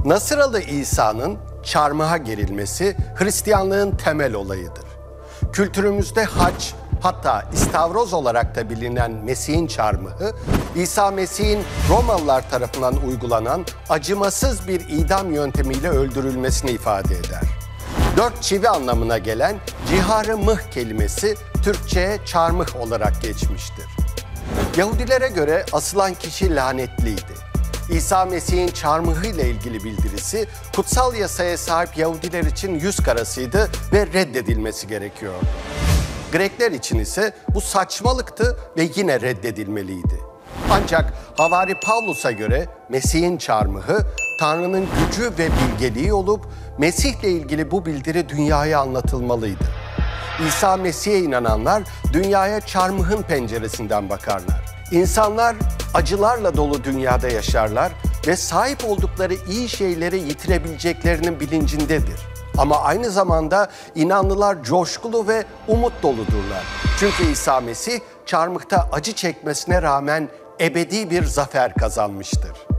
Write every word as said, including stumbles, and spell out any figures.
Nasıralı İsa'nın çarmıha gerilmesi Hristiyanlığın temel olayıdır. Kültürümüzde hac, hatta istavroz olarak da bilinen Mesih'in çarmıhı, İsa Mesih'in Romalılar tarafından uygulanan acımasız bir idam yöntemiyle öldürülmesini ifade eder. Dört çivi anlamına gelen cihar-ı mıh kelimesi Türkçe'ye çarmıh olarak geçmiştir. Yahudilere göre asılan kişi lanetliydi. İsa Mesih'in çarmıhı ile ilgili bildirisi kutsal yasaya sahip Yahudiler için yüz karasıydı ve reddedilmesi gerekiyordu. Grekler için ise bu saçmalıktı ve yine reddedilmeliydi. Ancak Havari Pavlus'a göre Mesih'in çarmıhı Tanrı'nın gücü ve bilgeliği olup Mesih'le ilgili bu bildiri dünyaya anlatılmalıydı. İsa Mesih'e inananlar dünyaya çarmıhın penceresinden bakarlar. İnsanlar acılarla dolu dünyada yaşarlar ve sahip oldukları iyi şeyleri yitirebileceklerinin bilincindedir. Ama aynı zamanda inanlılar coşkulu ve umut doludurlar. Çünkü İsa Mesih çarmıhta acı çekmesine rağmen ebedi bir zafer kazanmıştır.